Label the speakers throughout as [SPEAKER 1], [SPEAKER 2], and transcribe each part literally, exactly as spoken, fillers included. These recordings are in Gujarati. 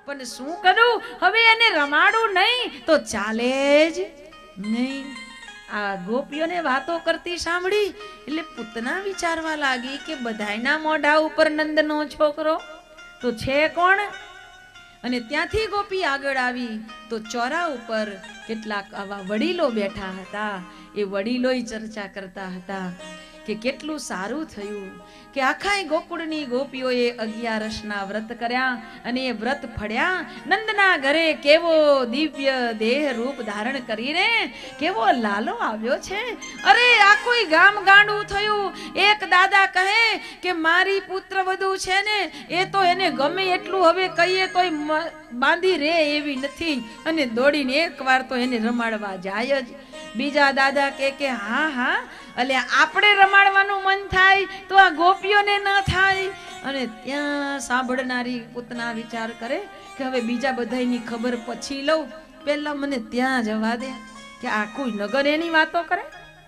[SPEAKER 1] પણ શું કરું, હવે એને રમાડું નહીં તો ચાલે જ નહીં. આ ગોપીઓને વાતો કરતી સાંભળી એટલે પૂતના વિચારવા લાગી કે બધાયના મોઢા ઉપર નંદનો છોકરો તો છે કોણ. અને ત્યાંથી ગોપી આગળ આવી તો ચોરા ઉપર કેટલાક આવા વડીલો બેઠા હતા. એ વડીલોય ચર્ચા કરતા હતા કે કેટલું સારું થયું કે આખા ગોકુળની ગોપીઓએ અગિયારસના વ્રત કર્યા અને એ વ્રત ફળ્યા. નંદના ઘરે કેવો દિવ્ય દેહ રૂપ ધારણ કરીને કેવો લાલો આવ્યો છે. અરે આખું ગામ ગાંડું થયું. એક દાદા કહે કે મારી પુત્ર વધુ છે ને એ તો એને ગમે એટલું હવે કહીએ તોય બાંધી રે એવી નથી અને દોડીને એકવાર તો એને રમાડવા જાય જ. બીજા દાદા કે કે હા હા એટલે આપણે રમાડવાનું મન થાય તો આ ગોપીઓને ન થાય. અને ત્યાં સાંભળનારી પૂતના વિચાર કરે કે હવે બીજા બધાની ખબર પછી લઉં, પહેલા મને ત્યાં જવા દે કે આખું નગર એની વાતો કરે.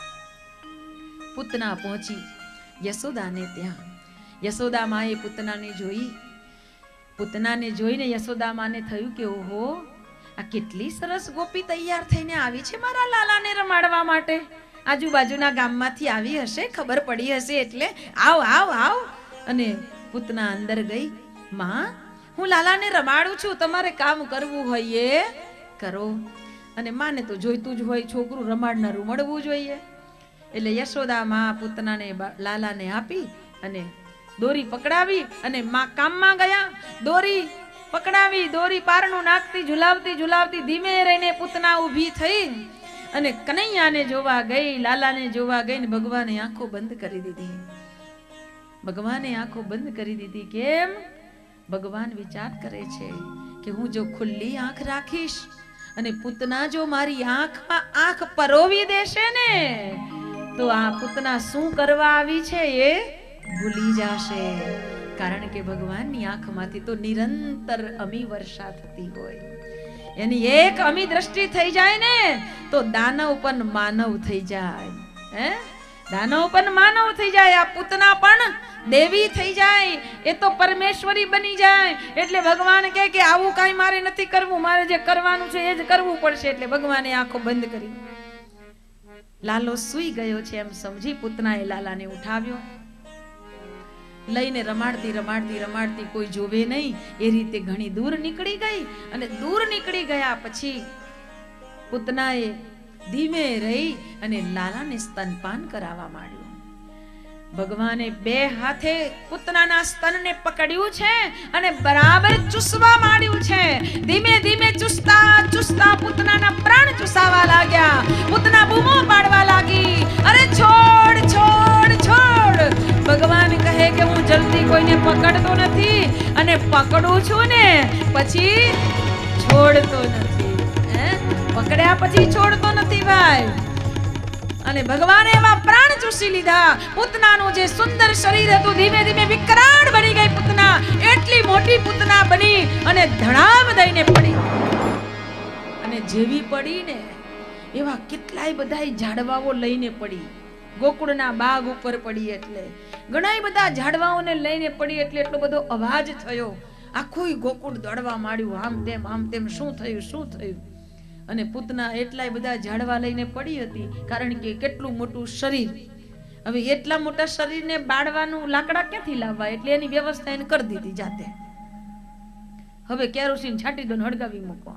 [SPEAKER 1] પૂતના પહોંચી યશોદાને ત્યાં. યશોદા માએ પૂતનાને જોઈ. પૂતનાને જોઈને યશોદા માને થયું કે ઓહો આ કેટલી સરસ ગોપી તૈયાર થઈને આવી છે મારા લાલાને રમાડવા માટે. આજુબાજુના ગામમાંથી આવી હશે, ખબર પડી હશે એટલે આવ આવ આવ. અને પૂતના અંદર ગઈ. માં હું લાલાને રમાડું છું, તમારે કામ કરવું હોય એ કરો. અને માને તો જોઈતું જ હોય છોકરું રમાડનારું મળવું જોઈએ. એટલે યશોદા માં પૂતનાને લાલાને આપી અને દોરી પકડાવી અને માં કામમાં ગયા. દોરી પકડાવી, દોરી પારણું નાખતી ઝુલાવતી ઝુલાવતી ધીમે રહીને પૂતના ઊભી થઈ અને કનૈયાને જોવા ગઈ, લાલાને જોવા ગઈ ને ભગવાને આંખો બંધ કરી દીધી. ભગવાને આંખો બંધ કરી દીધી. કેમ? ભગવાન વિચાર કરે છે કે હું જો ખુલ્લી આંખ રાખીશ અને પૂતના જો મારી આંખમાં આંખ પરોવી દેશે ને તો આ પૂતના શું કરવા આવી છે એ ભૂલી જશે. કારણ કે ભગવાનની આંખમાંથી તો નિરંતર અમી વર્ષા થતી હોય. એની એક અમી દ્રષ્ટિ થઈ જાય ને તો દાનવ પણ માનવ થઈ જાય. હે દાનવ પણ માનવ થઈ જાય. આ પૂતના પણ દેવી થઈ જાય. એ તો પરમેશ્વરી બની જાય. એટલે ભગવાન કહે કે આવું કાંઈ મારે નથી કરવું, મારે જે કરવાનું છે એ જ કરવું પડશે. એટલે ભગવાને આંખો બંધ કરી. લાલો સૂઈ ગયો છે એમ સમજી પૂતનાએ લાલાને ઉઠાવ્યો. લઈને રમાડતી રમાડતી રમાડતી કોઈ જોવે નહીં એ રીતે ઘણી દૂર નીકળી ગઈ. અને દૂર નીકળી ગયા પછી પૂતનાએ ધીમે રહી અને લાલાને સ્તનપાન કરાવવા માંડ્યું. ભગવાને બે હાથે પૂતનાના સ્તનને પકડ્યું છે અને બરાબર ચૂસવા માંડ્યું છે. ધીમે ધીમે ચૂસતા ચૂસતા પૂતનાના પ્રાણ ચૂસાવા લાગ્યા. પૂતના બૂમો પાડવા લાગી, અરે છોડ છોડ છોડ. ભગવાન કહે કે હું જલ્દી કોઈને પકડતો નથી અને પકડું છું ને પછી છોડતો નથી. હે પકડ્યા પછી છોડતો નથી ભાઈ. અને ભગવાને એવા પ્રાણ ચૂસી લીધા. પૂતનાનું જે સુંદર શરીર હતું ધીમે ધીમે વિકરાળ બની ગઈ પૂતના. એટલી મોટી પૂતના બની અને ધડામ દઈને પડી. અને જેવી પડી ને એવા કેટલાય બધાય ઝાડવાઓ લઈને પડી. ગોકુળના બાગ ઉપર પડી એટલે ઘણા બધા ઝાડવાઓને લઈને પડી એટલે એટલો બધો અવાજ થયો. આખું ગોકુળ દોડવા માંડ્યું, આમ તેમ આમ તેમ. શું થયું શું થયું? અને પૂતના એટલાય બધા ઝાડવા લઈને પડી હતી કારણ કે કેટલું મોટું શરીર. હવે એટલા મોટા શરીરને બાળવાનું લાકડા ક્યાંથી લાવવા એટલે એની વ્યવસ્થા એને કરી દીધી જાતે. હવે કેરોસીન છાંટી દો, હળગાવી મૂકો.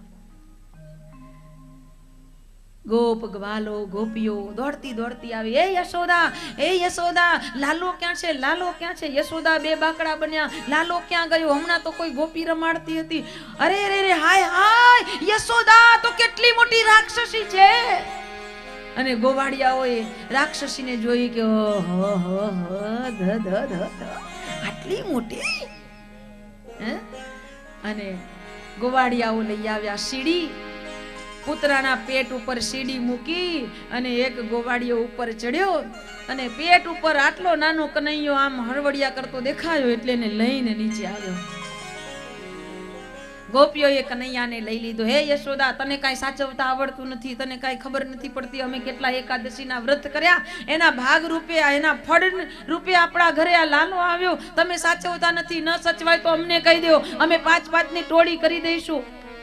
[SPEAKER 1] ગોપ ગ્વાલો ગોપીઓ દોડતી દોડતી આવી. એ યશોદા એ યશોદા લાલો ક્યાં છે લાલો ક્યાં છે? યશોદા બે બાકડા બન્યા. લાલો ક્યાં ગયો? હમણાં તો કોઈ ગોપી રમાડતી હતી. અરે રે રે હાય હાય, યશોદા તો કેટલી મોટી રાક્ષસી છે. અને ગોવાળિયાઓએ રાક્ષસીને જોઈ કે ઓહો હો હો ધ ધ ધ આટલી મોટી. હે અને ગોવાળિયાઓ લઈ આવ્યા સીડી. પુત્રાના પેટ ઉપર સીડી મૂકી અને એક ગોવાળિયો ઉપર ચડ્યો અને પેટ ઉપર આટલો નાનો કનૈયો આમ હરવડિયા કરતો દેખાયો એટલે એને લઈને નીચે આવ્યો. ગોપીઓએ કનૈયાને લઈ લીધો. હે યશોદા, તને કાંઈ સાચવતા આવડતું નથી, તને કાંઈ ખબર નથી પડતી. અમે કેટલા એકાદશીના વ્રત કર્યા, એના ભાગ રૂપે, એના ફળ રૂપે આપણા ઘરે આ લાલો આવ્યો. તમે સાચવતા નથી, ન સચવાય તો અમને કહી દો, અમે પાંચ પાંચ ની ટોળી કરી દઈશું.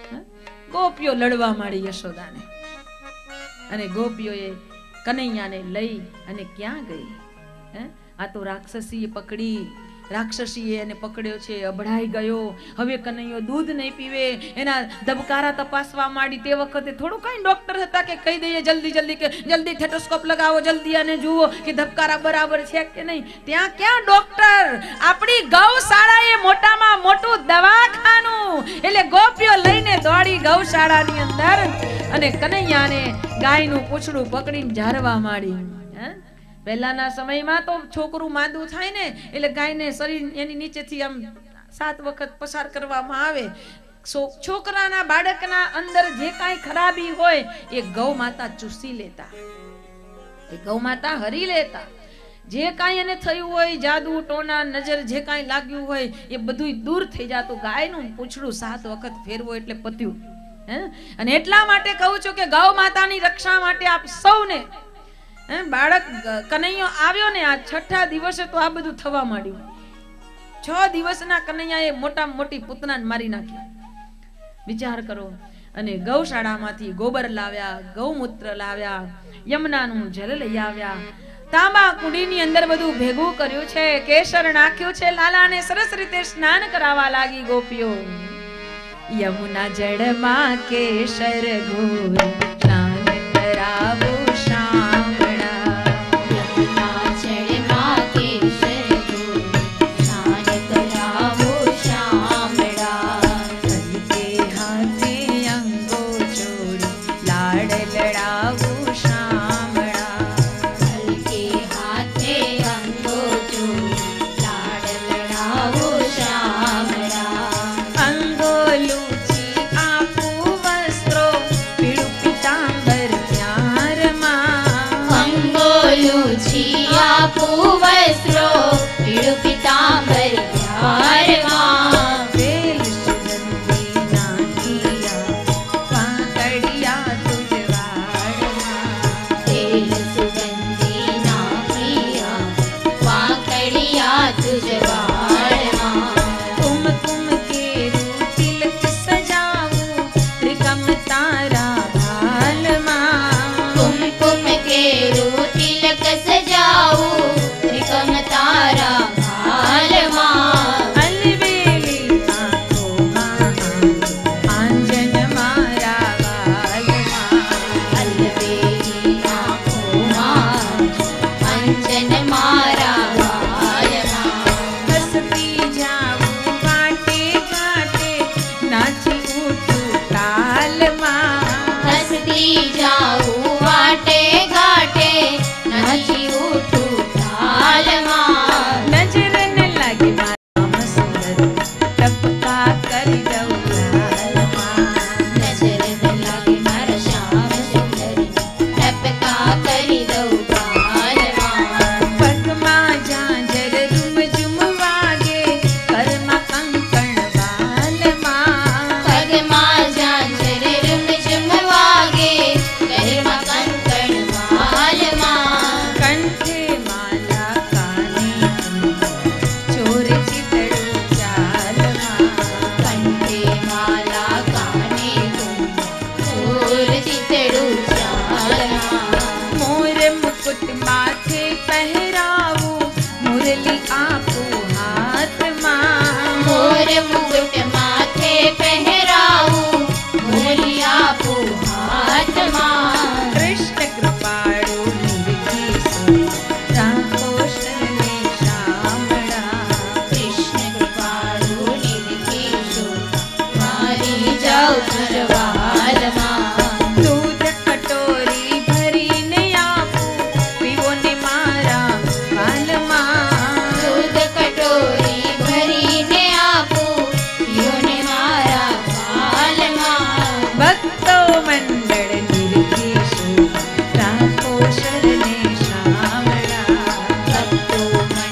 [SPEAKER 1] ગોપીઓ લડવા માંડી યશોદાને, અને ગોપીઓએ કનૈયાને લઈ અને ક્યાં ગઈ? હે, આ તો રાક્ષસીએ પકડી, રાક્ષસીએ એને પકડ્યો છે, અભડાઈ ગયો. હવે કનૈયો દૂધ નહીં પીવે, એના ધબકારા તપાસવા માંડી. તે વખતે થોડું કઈ ડોક્ટર હતા કે કહી દઈએ જલ્દી જલ્દી કે જલ્દી થેટોસ્કોપ લગાવો, જલ્દી અને જુઓ કે ધબકારા બરાબર છે કે નહીં. ત્યાં ક્યાં ડોક્ટર, આપણી ગૌશાળાએ મોટામાં મોટું દવાખાનું. એટલે ગોપીઓ લઈને દોડી ગૌશાળાની અંદર અને કનૈયાને ગાયનું પૂંછડું પકડીને ઝારવા માંડી. હે, પહેલાના સમયમાં તો છોકરું માંદું થાય ને એટલે ગાયને શરીર એની નીચેથી આમ સાત વખત પસાર કરવામાં આવે. છોકરાના બાળકના અંદર જે કાંઈ ખરાબી હોય એ ગૌ માતા ચૂસી લેતા, એ ગૌ માતા હરી લેતા. જે કાંઈ એને થયું હોય, જાદુ ટોના નજર જે કાંઈ લાગ્યું હોય એ બધું દૂર થઈ જતું. ગાયનું પૂંછડું સાત વખત ફેરવો એટલે પત્યું. હે, અને એટલા માટે કહું છું કે ગૌ માતાની રક્ષા માટે આપ સૌને, બાળક કનૈયો આવ્યો ને આ છઠ્ઠા દિવસે તો આ બધું થવા માંડ્યું. છ દિવસના કનૈયાએ મોટા મોટી પૂતનાને મારી નાખી. વિચાર કરો. અને ગૌશાળામાંથી ગોબર લાવ્યા, ગૌમૂત્ર લાવ્યા, યમુનાનું જલ લઈ આવ્યા, તાંબા કુંડીની અંદર બધું ભેગું કર્યું છે, કેસર નાખ્યું છે. લાલાને સરસ રીતે સ્નાન કરાવવા લાગી ગોપીઓ. યમુના જળમાં કેસર ઘોર સ્નાન કરાવો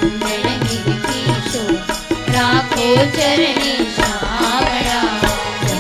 [SPEAKER 2] चरणी सावड़ा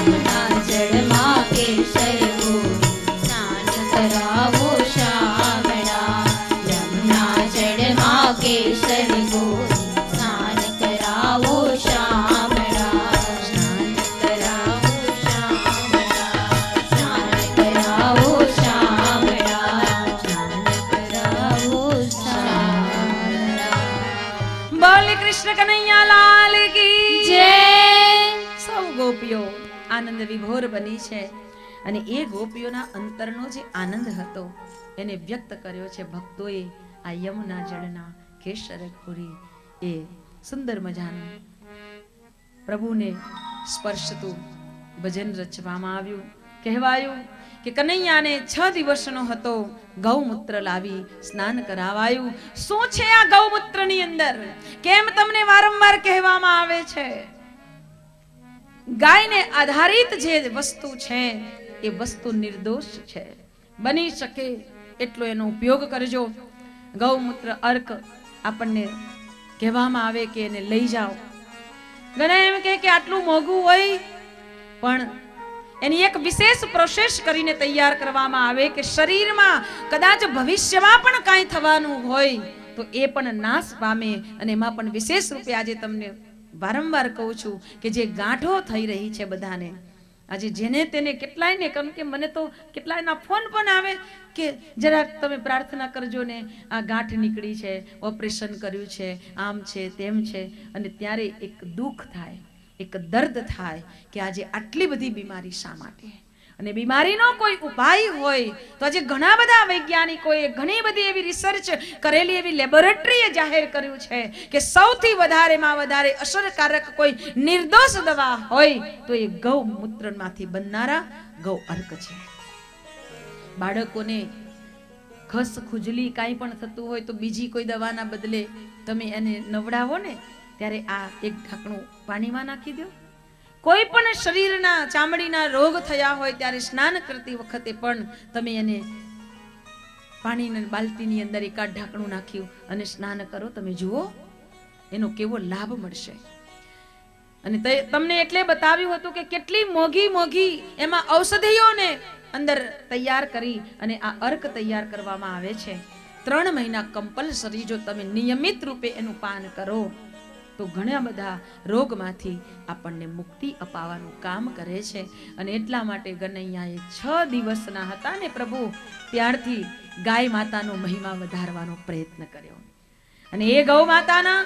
[SPEAKER 1] ગોપીઓ આનંદ વિભોર બની છે અને એ ગોપીઓના અંતરનો જે આનંદ હતો એને વ્યક્ત કર્યો છે ભક્તોએ આ યમુના જળના કેસર ખોરી એ સુંદર મજાનું પ્રભુને સ્પર્શતું ભજન રચવામાં આવ્યું. કહેવાયું કે કનૈયાને છ દિવસનો હતો, ગૌમૂત્ર લાવી સ્નાન કરાવાયું. શું છે આ ગૌમૂત્રની અંદર? કેમ તમને વારંવાર કહેવામાં આવે છે ગાયને આધારિત જે વસ્તુ છે એ વસ્તુ નિર્દોષ છે. બની શકે એટલો એનો ઉપયોગ કરજો. ગૌમૂત્ર અર્ક આપણને કહેવામાં આવે કે એને લઈ જાઓ. ઘણા એમ કહે કે આટલું મોંઘું હોય, પણ એની એક વિશેષ પ્રોસેસ કરીને તૈયાર કરવામાં આવે કે શરીરમાં કદાચ ભવિષ્યમાં પણ કાંઈ થવાનું હોય તો એ પણ નાશ પામે. અને એમાં પણ વિશેષ રૂપે આજે તમને વારંવાર કહું છું કે જે ગાંઠો થઈ રહી છે બધાને, આજે જેને તેને કેટલાયને, કારણ કે મને તો કેટલાયના ફોન પણ આવે કે જરાક તમે પ્રાર્થના કરજો ને, આ ગાંઠ નીકળી છે, ઓપરેશન કર્યું છે, આમ છે તેમ છે. અને ત્યારે એક દુઃખ થાય, એક દર્દ થાય કે આજે આટલી બધી બીમારી શા માટે? અને બીમારીનો કોઈ ઉપાય હોય તો આજે ઘણા બધા વૈજ્ઞાનિકોએ ઘણી બધી એવી રિસર્ચ કરેલી, એવી લેબોરેટરીએ જાહેર કર્યું છે કે સૌથી વધારેમાં વધારે અસરકારક કોઈ નિર્દોષ દવા હોય તો એ ગૌમૂત્રમાંથી બનનારા ગૌ અર્ક છે. બાળકોને ખસ ખુજલી કાંઈ પણ થતું હોય તો બીજી કોઈ દવાના બદલે તમે એને નવડાવો ને ત્યારે આ એક ઢાંકણું પાણીમાં નાખી દો. કોઈ પણ શરીરના ચામડીના રોગ થયા હોય ત્યારે સ્નાન કરતી વખતે પણ તમે એને પાણીની બાલટીની અંદર એકાદ ઢાંકણું નાખ્યું અને સ્નાન કરો. તમે જુઓ એનો કેવો લાભ મળશે. અને તમને એટલે બતાવ્યું હતું કે કેટલી મોઘી મોઘી એમાં ઔષધિઓને અંદર તૈયાર કરી અને આ અર્ક તૈયાર કરવામાં આવે છે. ત્રણ મહિના કમ્પલસરી જો તમે નિયમિત રૂપે એનું પાન કરો તો ઘણા બધા રોગમાંથી આપણને મુક્તિ અપાવવાનું કામ કરે છે. અને એટલા માટે ગનૈયાએ છ દિવસના હતા ને પ્રભુ, ત્યારથી ગાય માતાનો મહિમા વધારવાનો પ્રયત્ન કર્યો. અને એ ગૌ માતાના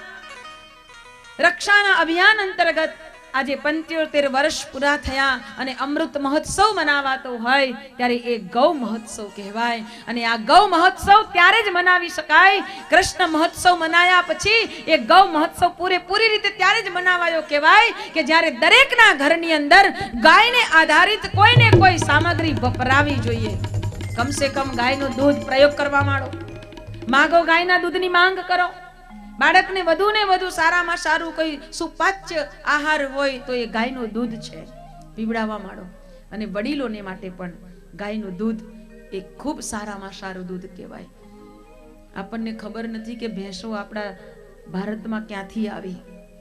[SPEAKER 1] રક્ષાના અભિયાન અંતર્ગત આજે પંચોતેર વર્ષ પૂરા થયા અને અમૃત મહોત્સવ મનાવાતો હોય ત્યારે એ ગૌ મહોત્સવ કહેવાય. અને આ ગૌ મહોત્સવ ત્યારે જ મનાવી શકાય. કૃષ્ણ મહોત્સવ મનાયા પછી એ ગૌ મહોત્સવ પૂરેપૂરી રીતે ત્યારે જ મનાવાયો કહેવાય કે જ્યારે દરેકના ઘરની અંદર ગાયને આધારિત કોઈને કોઈ સામગ્રી વપરાવી જોઈએ. કમસે કમ ગાયનું દૂધ પ્રયોગ કરવા માંડો, માગો, ગાયના દૂધની માંગ કરો. બાળકને વધુ ને વધુ સારામાં સારું કોઈ સુપાચ્ય આહાર હોય તો એ ગાયનું દૂધ છે, પીવડાવવા માંડો. અને વડીલોને માટે પણ ગાયનું દૂધ એ ખૂબ સારામાં સારું દૂધ કહેવાય. આપણને ખબર નથી કે ભેંસો આપણા ભારતમાં ક્યાંથી આવી.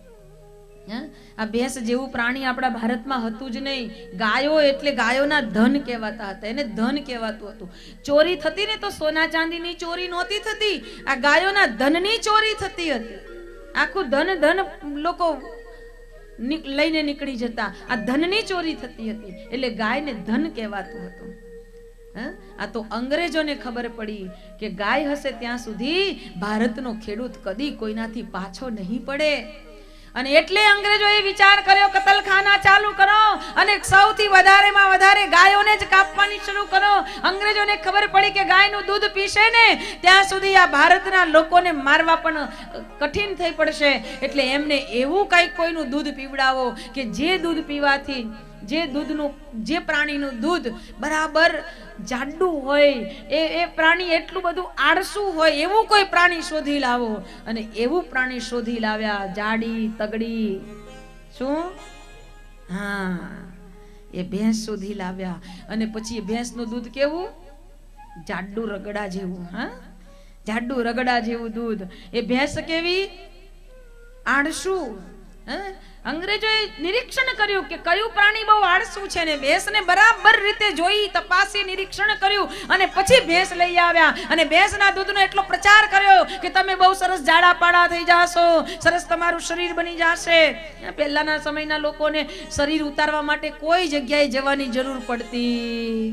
[SPEAKER 1] આ ભેંસ જેવું પ્રાણી આપણા ભારતમાં હતું જ નહીં. ગાયો એટલે ગાયોના ધન કહેવાતા હતા, એને ધન કહેવાતું હતું. ચોરી થતી ને તો સોના ચાંદીની ચોરી નહોતી થતી, આ ગાયોના ધનની ચોરી થતી હતી. આખું ધન ધન લોકો લઈને નીકળી જતા, આ ધનની ચોરી થતી હતી. એટલે ગાયને ધન કહેવાતું હતું. આ તો અંગ્રેજોને ખબર પડી કે ગાય હશે ત્યાં સુધી ભારતનો ખેડૂત કદી કોઈનાથી પાછો નહીં પડે. અને એટલે અંગ્રેજોએ વિચાર કર્યો કતલખાના ચાલુ કરો અને સૌથી વધારેમાં વધારે ગાયોને જ કાપવાની શરૂ કરો. અંગ્રેજોને ખબર પડી કે ગાયનું દૂધ પીશે ને ત્યાં સુધી આ ભારતના લોકોને મારવા પણ કઠિન થઈ પડશે. એટલે એમને એવું કંઈક કોઈનું દૂધ પીવડાવો કે જે દૂધ પીવાથી, જે દૂધનું, જે પ્રાણીનું દૂધ બરાબર જાડું હોય, એ એ પ્રાણી એટલું બધું આળસું હોય એવું કોઈ પ્રાણી શોધી લાવો. અને એવું પ્રાણી શોધી લાવ્યા, જાડી તગડી, શું, હા, એ ભેંસ શોધી લાવ્યા. અને પછી એ ભેંસનું દૂધ કેવું? જાડું રગડા જેવું. હા, જાડું રગડા જેવું દૂધ. એ ભેંસ કેવી? આળસું. અંગ્રેજોએ નિરીક્ષણ કર્યું કે કયું પ્રાણી બહુ આળસું છે ને ભેંસને બરાબર રીતે જોઈ, તપાસી, નિરીક્ષણ કર્યું અને પછી ભેંસ લઈ આવ્યા. અને ભેંસના દૂધનો એટલો પ્રચાર કર્યો કે તમે બહુ સરસ જાડા પાડા થઈ જાશો, સરસ તમારું શરીર બની જશે. પહેલાના સમયના લોકોને શરીર ઉતારવા માટે કોઈ જગ્યાએ જવાની જરૂર પડતી.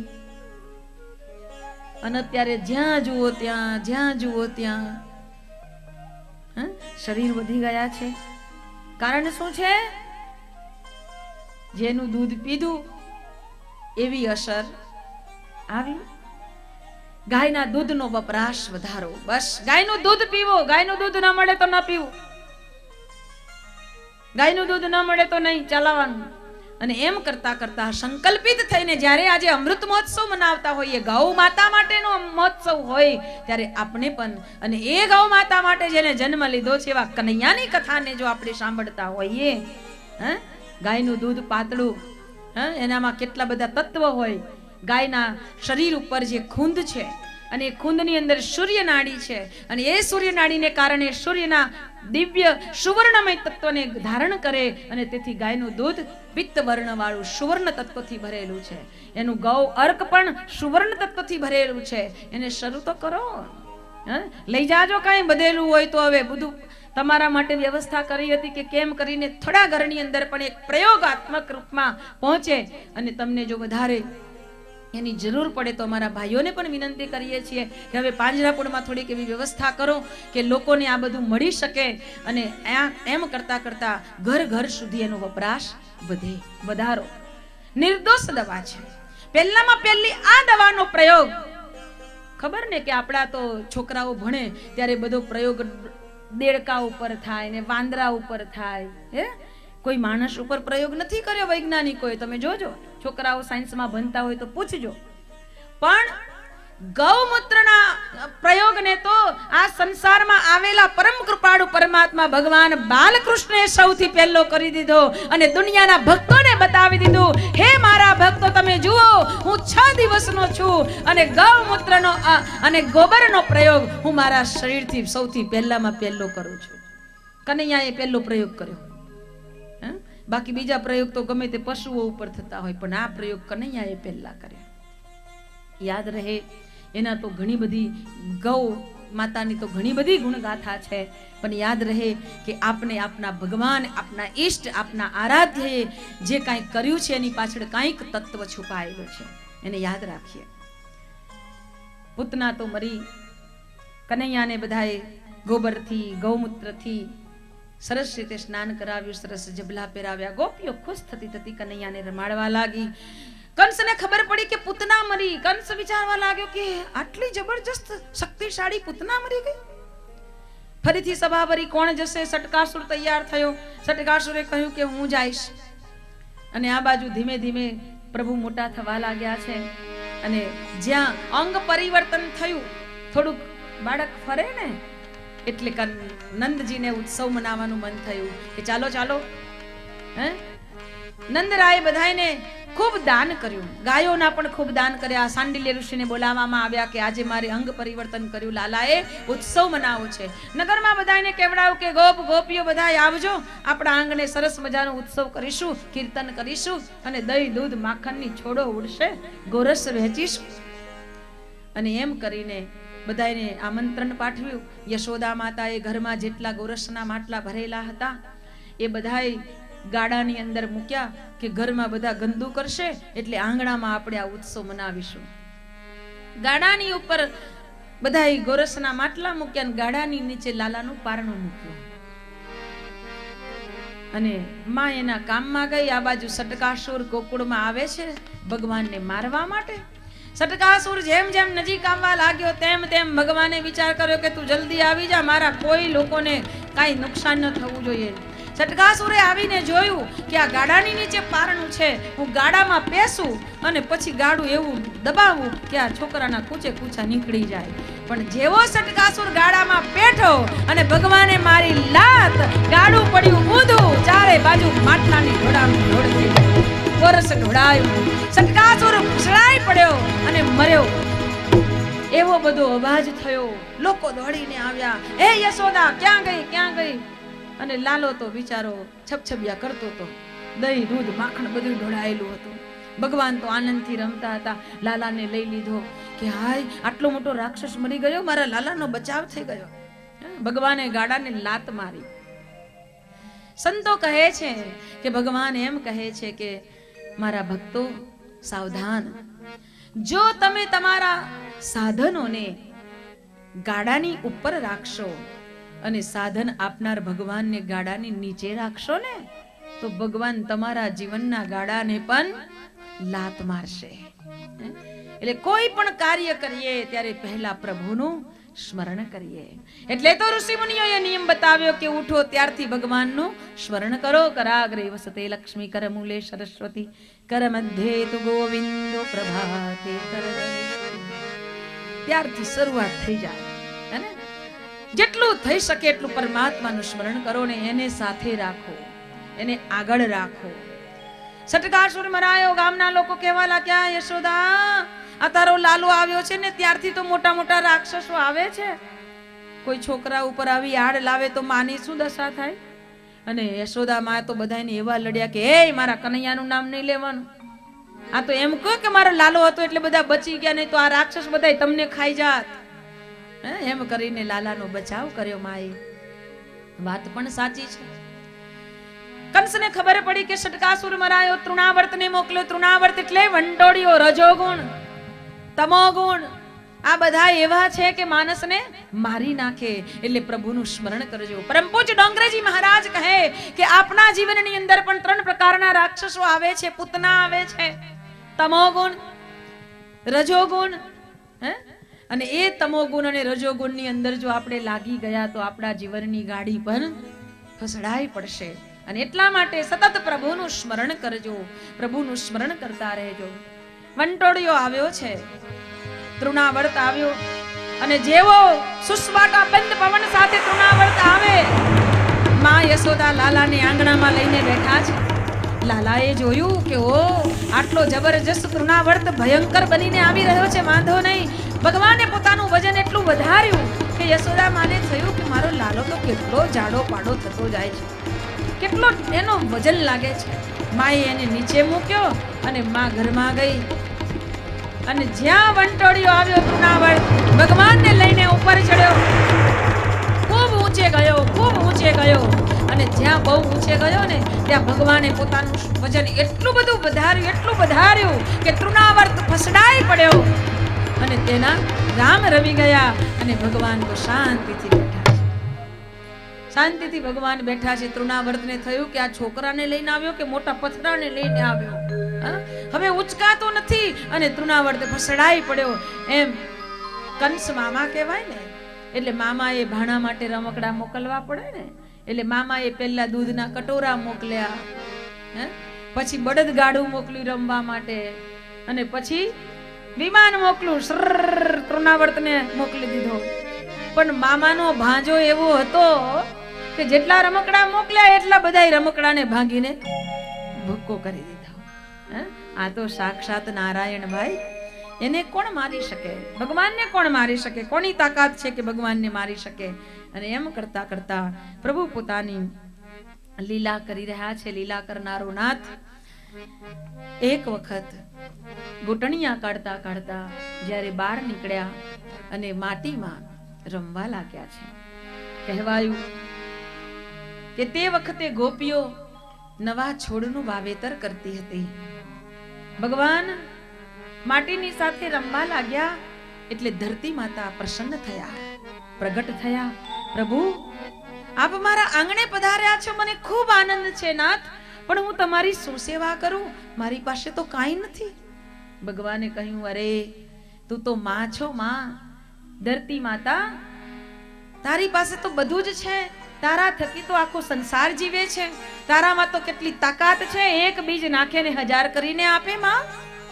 [SPEAKER 1] અને અત્યારે જ્યાં જુઓ ત્યાં, જ્યાં જુઓ ત્યાં શરીર વધી ગયા છે. કારણ શું છે? જેનું દૂધ પીધું એવી અસર આવી. ગાયના દૂધનો વપરાશ વધારો. બસ ગાયનું દૂધ પીવો. ગાયનું દૂધ ન મળે તો ન પીવું, ગાયનું દૂધ ન મળે તો નહીં ચલાવવાનું. અને એમ કરતા કરતા સંકલ્પિત થઈને જ્યારે આજે અમૃત મહોત્સવ મનાવતા હોઈએ, ગૌ માતા માટેનો મહોત્સવ હોય, ત્યારે આપણે પણ અને એ ગૌ માતા માટે જેને જન્મ લીધો છે એવા કનૈયાની કથાને જો આપણે સાંભળતા હોઈએ, હે ગાયનું દૂધ પાતળું, હે એનામાં કેટલા બધા તત્વ હોય. ગાયના શરીર ઉપર જે ખૂંદ છે અને એ ખૂંદની અંદર સૂર્ય નાડી છે અને એ સૂર્ય નાડીને કારણે સૂર્યના દિવ્ય સુવર્ણમય તત્વને ધારણ કરે અને તેથી ગાયનું દૂધ પિત્ત વર્ણ વાળું સુવર્ણ તત્વથી ભરેલું છે. એનું ગૌ અર્ક પણ સુવર્ણ તત્વથી ભરેલું છે. એને શરૂ તો કરો. હ લઈ જાજો કાંઈ બધેલું હોય તો. હવે બધું તમારા માટે વ્યવસ્થા કરી હતી કે કેમ કરીને થોડા ઘરની અંદર પણ એક પ્રયોગાત્મક રૂપમાં પહોંચે. અને તમને જો વધારે એની જરૂર પડે તો અમારા ભાઈઓને પણ વિનંતી કરીએ છીએ કે હવે પાંજરાપોળમાં થોડીક એવી વ્યવસ્થા કરો કે લોકોને આ બધું મળી શકે. અને એમ કરતા કરતા ઘર ઘર સુધી એનો વપરાશ વધે, વધારો. નિર્દોષ દવા છે. પહેલામાં પહેલી આ દવાનો પ્રયોગ, ખબર ને કે આપણા તો છોકરાઓ ભણે ત્યારે બધો પ્રયોગ દેડકા ઉપર થાય ને વાંદરા ઉપર થાય. હે કોઈ માણસ ઉપર પ્રયોગ નથી કર્યો વૈજ્ઞાનિકોએ. તમે જોજો, છોકરાઓ સાયન્સમાં ભણતા હોય તો પૂછજો. પણ ગૌમૂત્રના પ્રયોગને તો આ સંસારમાં આવેલા પરમ કૃપાળુ પરમાત્મા ભગવાન બાલકૃષ્ણએ સૌથી પહેલો કરી દીધો અને દુનિયાના ભક્તોને બતાવી દીધું, હે મારા ભક્તો તમે જુઓ, હું છ દિવસનો છું અને ગૌમૂત્રનો અને ગોબરનો પ્રયોગ હું મારા શરીરથી સૌથી પહેલામાં પહેલો કરું છું. કનૈયાએ પહેલો પ્રયોગ કર્યો. બાકી બીજા પ્રયોગ તો ગમે તે પશુઓ ઉપર થતા હોય, પણ આ પ્રયોગ કનૈયાએ પહેલા કર્યો. યાદ રહે. એના તો ઘણી બધી ગૌ માતાની તો ઘણી બધી ગુણગાથા છે, પણ યાદ રહે કે આપને આપના ભગવાન, આપના ઈષ્ટ, આપના આરાધ્યએ જે કાંઈ કર્યું છે એની પાછળ કાંઈક તત્વ છુપાયેલું છે, એને યાદ રાખીએ. પૂતના તો મરી, કનૈયાને બધાએ ગોબરથી ગૌમૂત્રથી સરસ રીતે સ્નાન કરાવ્યું, સરસ જબલા પહેરાવ્યા. ગોપીઓ ખુશ થતી થતી કનૈયાને રમાડવા લાગી. કંસને ખબર પડી કે પૂતના મરી. કંસ વિચારવા લાગ્યો કે આટલી જબરજસ્ત શક્તિશાળી પૂતના મરી ગઈ. ફરીથી સભા ભરી, કોણ જશે? સટકાસુર તૈયાર થયો. સટકાસુરે કહ્યું કે હું જઈશ. અને આ બાજુ ધીમે ધીમે પ્રભુ મોટા થવા લાગ્યા છે અને જ્યાં અંગ પરિવર્તન થયું, થોડુંક બાળક ફરે ને એટલે નંદજીને ઉત્સવ મનાવવાનું મન થયું કે ચાલો ચાલો. હે નંદરાય બધાને ખૂબ દાન કર્યું, ગાયોના પણ ખૂબ દાન કર્યા. સાંડિલ્ય ઋષિને બોલાવવામાં આવ્યા કે આજે મારે અંગ પરિવર્તન કર્યું, લાલાએ ઉત્સવ મનાવો છે. નગરમાં બધાને કહેવડાવ્યું કે ગોપ ગોપીઓ બધા આવજો, આપણા આંગણે સરસ મજાનો ઉત્સવ કરીશું, કીર્તન કરીશું અને દહીં દૂધ માખણની છોડો ઉડશે, ગોરસ વહેંચીશું. અને એમ કરીને બધાને આમંત્રણ પાઠવ્યું. યશોદા માતાએ ઘરમાં જેટલા ગોરસના માટલા ભરેલા હતા એ બધાએ ગાડાની અંદર મૂક્યા કે ઘરમાં બધા ગંદુ કરશે એટલે આંગણામાં આપણે આ ઉત્સવ મનાવીશું. ગાડાની ઉપર બધાએ ગોરસના માટલા મૂક્યા અને ગાડાની નીચે લાલાનું પારણું મૂક્યું. અને માં એના કામમાં ગઈ. આ બાજુ સટકાસુર ગોકુળમાં આવે છે ભગવાનને મારવા માટે. સટકાસુર જેમ જેમ નજીક આવવા લાગ્યો તેમ તેમ ભગવાને વિચાર કર્યો કે તું જલ્દી આવી જા, મારા કોઈ લોકોને કાંઈ નુકસાન ન થવું જોઈએ. સટકાસુરે આવીને જોયું કે આ ગાડાની નીચે પારણું છે, હું ગાડામાં પેસું અને પછી ગાડું એવું દબાવું કે આ છોકરાના કૂચે કૂચા નીકળી જાય. પણ જેવો સટકાસુર ગાડામાં બેઠો અને ભગવાને મારી લાત, ગાડું પડ્યું ઊંધું, ચારે બાજુ માટલાની ઢોળાનું ઢોળ થઈ ગયું, ગોરસ ઢોળાયું, સટકાસુર ફસડાઈ પડ્યો અને મર્યો. એવો બધો અવાજ થયો. લોકો દોડીને આવ્યા, હે યશોદા ક્યાં ગઈ ક્યાં ગઈ? અને લાલો તો બિચારો છપછપિયા કરતો હતો. દહીં દૂધ માખણ બધું ઢોળાયેલું હતું. ભગવાન તો આનંદથી રમતા હતા. લાલાને લઈ લીધો કે હાય આટલો મોટો રાક્ષસ મરી ગયો, મારા લાલાનો બચાવ થઈ ગયો. ભગવાને ગાડાને લાત મારી. સંતો કહે છે કે ભગવાન એમ કહે છે કે મારા ભક્તો સાવધાન, જો તમે તમારા સાધનોને ગાડાની ઉપર રાખશો અને સાધન આપનાર ભગવાનને ગાડાની નીચે રાખશો ને તો ભગવાન તમારા જીવનના ગાડાને પણ લાત મારશે. એટલે કોઈ પણ કાર્ય કરીએ ત્યારે પહેલા પ્રભુનું સ્મરણ કરીએ. એટલે તો ઋષિ મુનિઓએ નિયમ બતાવ્યો કે ઉઠો ત્યારથી ભગવાનનું સ્મરણ કરો. કરાગ્રે વસતે લક્ષ્મી, કર મૂલે સરસ્વતી, કર મધ્યે તુ ગોવિંદો, પ્રભાતે કર. ત્યારથી શરૂઆત થઈ જાય. હે ને? જેટલું થઈ શકે એટલું પરમાત્માનું સ્મરણ કરો ને એને સાથે રાખો, એને આગળ રાખો. સટકાસુર મરાયો. ગામના લોકો કહેવા લાગ્યા, યશોદા આ તારો લાલો આવ્યો છે ને ત્યારથી તો મોટા મોટા રાક્ષસો આવે છે. કોઈ છોકરા ઉપર આવી આડ લાવે તો માની શું દશા થાય? અને યશોદા માં તો બધાને એવા લડ્યા કે એ મારા કનૈયાનું નામ નહીં લેવાનું. આ તો એમ કહો કે મારો લાલો હતો એટલે બધા બચી ગયા, નહીં તો આ રાક્ષસ બધા તમને ખાઈ જાત. એમ કરીને લાલાનો બચાવ કર્યો માએ. વાત પણ સાચી છે. કંસને ખબર પડી કે સટકાસુર મરાયો, તૃણાવર્તને મોકલ્યો. તૃણાવર્ત એટલે વંટોળિયો, રજોગુણ, તમોગુણ, આ બધા એવા છે કે માણસને મારી નાખે. એટલે પ્રભુનું સ્મરણ કરજો. પરમ પૂજ્ય ડોંગરેજી મહારાજ કહે કે આપણા જીવનની અંદર પણ ત્રણ પ્રકારના રાક્ષસો આવે છે. પૂતના આવે છે, તમોગુણ, રજોગુણ. હે અને એ તમોગુણ અને રજોગુણ ની અંદર જો આપણે લાગી ગયા તો આપણા જીવનની ગાડી પણ ફસડાઈ પડશે. અને એટલા માટે સતત પ્રભુનું સ્મરણ કરજો, પ્રભુનું સ્મરણ કરતા રહેજો. વંટોળિયો આવ્યો છે, તૃણાવર્ત આવ્યો, અને જેવો સુસવાટા બંધ પવન સાથે તૃણાવર્ત આવે, માં યશોદા લાલાને આંગણામાં લઈને બેઠા છે. લાલાએ જોયું કે ઓ આટલો જબરજસ્ત તૃણાવર્ત ભયંકર બનીને આવી રહ્યો છે. વાંધો નહીં, ભગવાને પોતાનું વજન એટલું વધાર્યું કે યશોદા માને થયું કે મારો લાલો તો કેટલો જાડો પાડો થતો જાય છે, કેટલો એનો વજન લાગે છે. માએ એને નીચે મૂક્યો અને માં ઘરમાં ગઈ. અને જ્યાં વંટોળિયો આવ્યો તૃણાવર્ત, ભગવાનને લઈને ઉપર ચડ્યો. ખૂબ ઊંચે ગયો, ખૂબ ઊંચે ગયો. અને જ્યાં બહુ ઊંચે ગયો ને ત્યાં ભગવાને પોતાનું વજન એટલું બધું વધાર્યું, એટલું વધાર્યું કે તૃણાવર્ત ફસડાઈ પડ્યો અને તેના રામ રમી ગયા. અને ભગવાન તો શાંતિથી બેઠા છે, શાંતિથી ભગવાન બેઠા છે. તૃણાવર્તને થયું કે આ છોકરાને લઈને આવ્યો કે મોટા પથરાને લઈને આવ્યો, હવે ઉચકાતો નથી. અને તૃણાવર્ત ફસડાઈ પડ્યો. એમ કંસ મામા કહેવાય ને, એટલે મામાએ ભાણા માટે રમકડા મોકલવા પડે ને, એટલે મામાએ પહેલા દૂધના કટોરા મોકલ્યા, હે પછી બળદ ગાડું મોકલ્યું રમવા માટે, અને પછી વિમાન મોકલું સર તૃણાવર્તને મોકલી દીધો. પણ મામાનો ભાંજો એવો હતો કે જેટલા રમકડા મોકલ્યા એટલા બધા રમકડાને ભાંગીને ભૂક્કો કરી દીધો. આ તો સાક્ષાત નારાયણ ભાઈ, એને કોણ મારી શકે? ભગવાનને કોણ મારી શકે? કોની તાકાત છે કે ભગવાનને મારી શકે? અને એમ કરતા કરતા પ્રભુ પોતાની લીલા કરી રહ્યા છે. લીલા કરનારો નાથ એક વખત ઘૂંટણિયા કાઢતા કાઢતા જ્યારે બહાર નીકળ્યા અને માટીમાં રમવા લાગ્યા છે. કહેવાયું કે તે વખતે ગોપીઓ નવા છોડનું વાવેતર કરતી હતી. ભગવાન માટીની સાથે રમવા લાગ્યા એટલે ધરતી માતા પ્રસન્ન થયા, પ્રગટ થયા. પ્રભુ આપ મારા આંગણે પધાર્યા છો, મને ખૂબ આનંદ છે નાથ, પણ હું તમારી શું સેવા કરું? મારી પાસે તો કાંઈ નથી. ભગવાને કહ્યું, અરે તું તો માં છો, માં ધરતી માતા, તારી પાસે તો બધું જ છે. તારા થકી તો આખો સંસાર જીવે છે. તારામાં તો કેટલી તાકાત છે, એક બીજ નાખે ને હજાર કરીને આપે માં.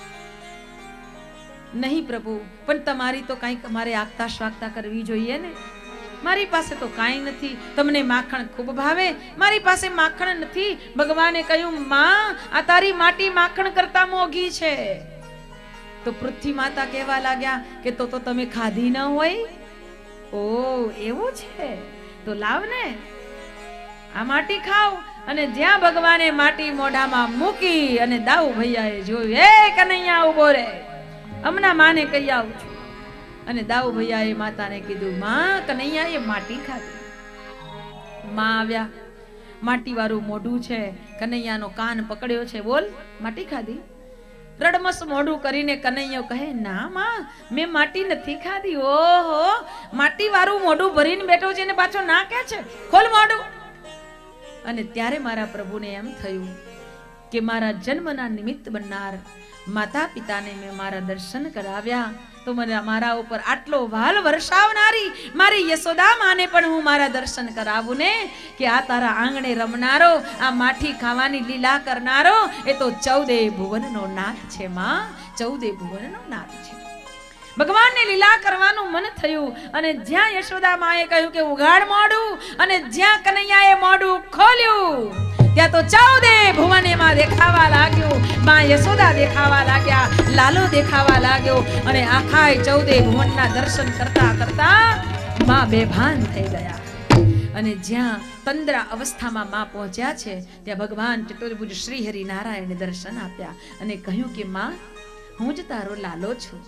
[SPEAKER 1] નહીં પ્રભુ, પણ તમારી તો કંઈક અમારે આગતા સ્વાગતા કરવી જોઈએ ને. મારી પાસે તો કાંઈ નથી. તમને માખણ ખૂબ ભાવે, મારી પાસે માખણ નથી. ભગવાને કહ્યું, માં આ તારી માટી માખણ કરતા મોંઘી છે. તો પૃથ્વી માતા કહેવા લાગ્યા કે તો તો તમે ખાધી ન હોય. ઓ એવું છે, તો લાવ ને આ માટી ખાવ. અને જ્યાં ભગવાને માટી મોઢામાં મૂકી અને દાઉ ભૈયાએ જોયું, એ કનૈયા ઉભો રે, હમણાં માને કહી આવું છું. અને દાઉ ભૈયાએ માતાને કીધું, માં કનૈયાએ માટી ખાધી. માં આવ્યા, માટી વાળું મોઢું છે, કનૈયાનો કાન પકડ્યો છે, બોલ માટી ખાધી? રડમસ મોઢું કરીને કનૈયો કહે, ના માં મેં માટી નથી ખાધી. ઓહો, માટી વાળું મોઢું ભરીને બેઠો છે ને પાછો ના કે છે, ખોલ મોઢું. અને ત્યારે મારા પ્રભુને એમ થયું કે મારા જન્મના નિમિત્ત બનનાર માતા પિતાને મેં મારા દર્શન કરાવ્યા તો મને મારા ઉપર આટલો વાલ વરસાવનારી મારી યશોદા માને પણ હું મારા દર્શન કરાવું ને કે આ તારા આંગણે રમનારો, આ માઠી ખાવાની લીલા કરનારો એ તો ચૌદે ભુવનનો નાથ છે માં, ચૌદે ભુવનનો નાથ છે. ભગવાનને લીલા કરવાનું મન થયું અને જ્યાં યશોદા માએ કહ્યું કે ઉઘાડ મોઢું અને જ્યાં કનૈયાએ મોઢું ખોલ્યું ત્યાં તો ચૌદે ભુવન એમાં દેખાવા લાગ્યું. માં યશોદા દેખાવા લાગ્યા, લાલો દેખાવા લાગ્યો અને આખા ચૌદે ભુવનના દર્શન કરતા કરતા માં બેભાન થઈ ગયા. અને જ્યાં તંદ્રા અવસ્થામાં માં પહોંચ્યા છે ત્યાં ભગવાન ચતુર્ભુજ શ્રી હરિ નારાયણને દર્શન આપ્યા અને કહ્યું કે માં હું જ તારો લાલો છું,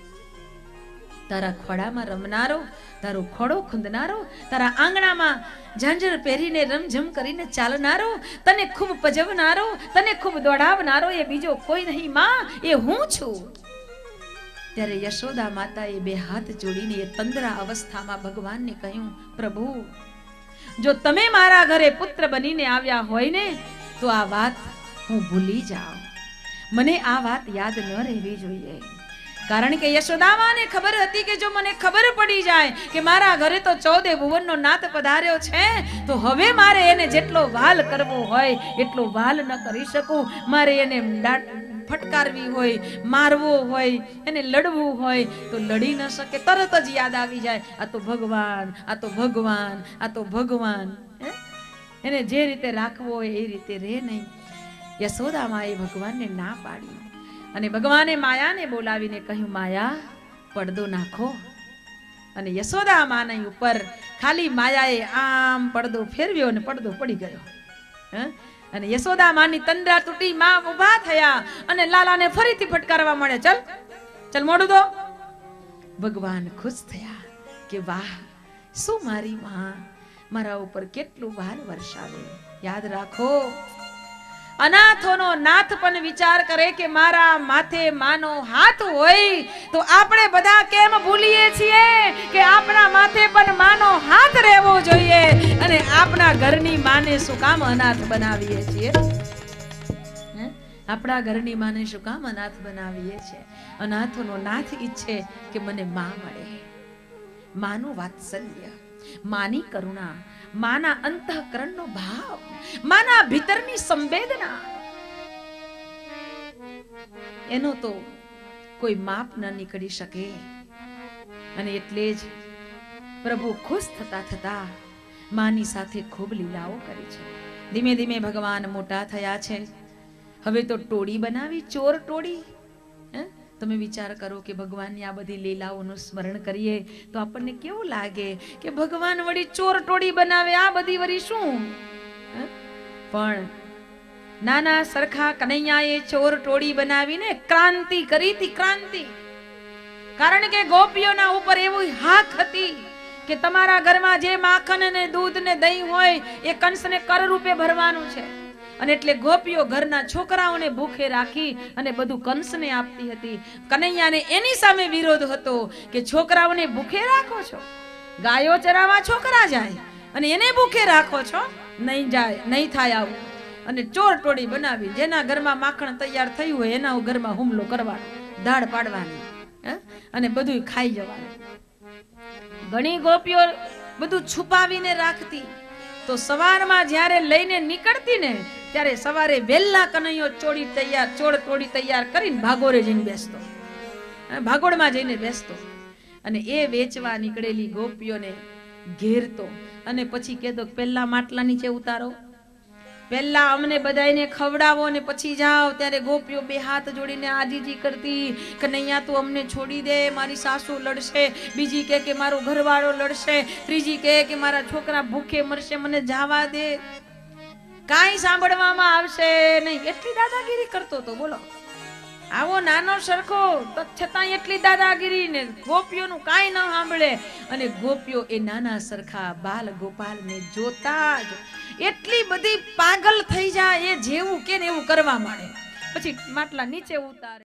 [SPEAKER 1] તારા ખોડામાં રમનારો, તારો ખોડો ખૂંદનારો, તારા આંગણામાં ઝાંઝર પહેરીને રમઝમ કરીને ચાલનારો, તને ખૂબ પજવનારો, તને ખૂબ દોડાવનારો એ બીજો કોઈ નહીં માં, એ હું છું. ત્યારે યશોદા માતાએ બે હાથ જોડીને એ તંદ્રા અવસ્થામાં ભગવાનને કહ્યું, પ્રભુ જો તમે મારા ઘરે પુત્ર બનીને આવ્યા હોય ને તો આ વાત હું ભૂલી જાઉં, મને આ વાત યાદ ન રહેવી જોઈએ. કારણ કે યશોદામાને ખબર હતી કે જો મને ખબર પડી જાય કે મારા ઘરે તો ચૌદે ભુવનનો નાથ પધાર્યો છે તો હવે મારે એને જેટલો વાલ કરવો હોય એટલો વાલ ન કરી શકું. મારે એને ફટકારવી હોય, મારવો હોય, એને લડવું હોય તો લડી ન શકે. તરત જ યાદ આવી જાય આ તો ભગવાન, આ તો ભગવાન, આ તો ભગવાન. એને જે રીતે રાખવો હોય એ રીતે રહે નહીં. યશોદામાએ ભગવાનને ના પાડી અને ભગવાને માયાને બોલાવીને કહ્યું, માયા પડદો નાખો. અને યશોદા માની ઉપર ખાલી માયાએ આમ પડદો ફેરવ્યો અને પડદો પડી ગયો. અને યશોદા માની તંદ્રા તૂટી, માં ઊભા થયા અને લાલાને ફરીથી ફટકારવા મળે, ચલ ચલ મોઢું દો. ભગવાન ખુશ થયા કે વાહ, શું મારી માં મારા ઉપર કેટલું વાલ વરસાવે. યાદ રાખો, અનાથોનો નાથ પણ વિચાર કરે કે મારા માથે માનો હાથ હોય તો આપણે બધા કેમ ભૂલીએ છીએ કે આપણા માથે પણ માનો હાથ રહેવો જોઈએ અને આપણા ઘરની માને શું કામ અનાથ બનાવીએ છીએ? આપણા ઘરની માને શું કામ અનાથ બનાવીએ છીએ? અનાથોનો નાથ ઈચ્છે કે મને માં મળે. માનું વાત્સલ્ય, માની કરુણા, માના અંતઃકરણનો ભાવ, માના ભીતરની સંવેદના, એનો તો કોઈ માપ ન નીકળી શકે. અને એટલે જ પ્રભુ ખુશ થતા થતા માની સાથે ખૂબ લીલાઓ કરી છે. ધીમે ધીમે ભગવાન મોટા થયા છે. હવે તો ટોળી બનાવી, ચોર ટોળી. તમે વિચાર કરો કે ભગવાનની આ બધી લીલાઓનું સ્મરણ કરીએ તો આપણને કેવું લાગે કે ભગવાન વળી ચોર ટોળી બનાવે, આ બધી વળી શું? પણ નાના સરખા કનૈયાએ ચોર ટોળી બનાવીને ક્રાંતિ કરી હતી, ક્રાંતિ. કારણ કે ગોપીઓના ઉપર એવી હાક હતી કે તમારા ઘરમાં જે માખણ ને દૂધ ને દહીં હોય એ કંસને કર રૂપે ભરવાનું છે. અને એટલે ગોપીઓ ઘરના છોકરાઓને ભૂખે રાખી અને બધું કંસને આપતી હતી. કનૈયાને એની સામે વિરોધ હતો કે છોકરાઓને ભૂખે રાખો છો, ગાયો ચરાવવા છોકરા જાય અને એને ભૂખે રાખો છો, નહીં જાય, નહીં થાય આવું. અને ચોર ટોળી બનાવી, જેના ઘરમાં માખણ તૈયાર થયું હોય એના ઘરમાં હુમલો કરવાનો, દાળ પાડવાની અને બધું ખાઈ જવાનું. ઘણી ગોપીઓ બધું છુપાવીને રાખતી. તો સવારમાં જ્યારે લઈને નીકળતી ને ત્યારે સવારે વહેલા કનૈયો ચોળી તૈયાર, ચોળ ટોળી તૈયાર કરીને ભાગોળે જઈને બેસતો, ભાગોળમાં જઈને બેસતો અને એ વેચવા નીકળેલી ગોપીઓને ઘેરતો અને પછી કહેતો પહેલા માટલા નીચે ઉતારો, પહેલા અમને બધાને ખવડાવો ને પછી જાઓ. ત્યારે ગોપીઓ બે હાથ જોડીને આજીજી કરતી, કનૈયા તું અમને છોડી દે, મારી સાસુ લડશે, બીજી કહે કે મારો ઘરવાળો લડશે, ત્રીજી કહે કે મારા છોકરા ભૂખે મરશે, મને જાવા દે. કાંઈ સાંભળવામાં આવશે નહીં, એટલી દાદાગીરી કરતો તો. બોલો, આવો નાનો સરખો છતાં એટલી દાદાગીરી ને ગોપીઓનું કાંઈ ન સાંભળે. અને ગોપીઓ એ નાના સરખા બાલ ગોપાલ ને જોતા જ એટલી બધી પાગલ થઈ જાય, એ જેવું કે ને એવું કરવા માંડે. પછી માટલા નીચે ઉતારે.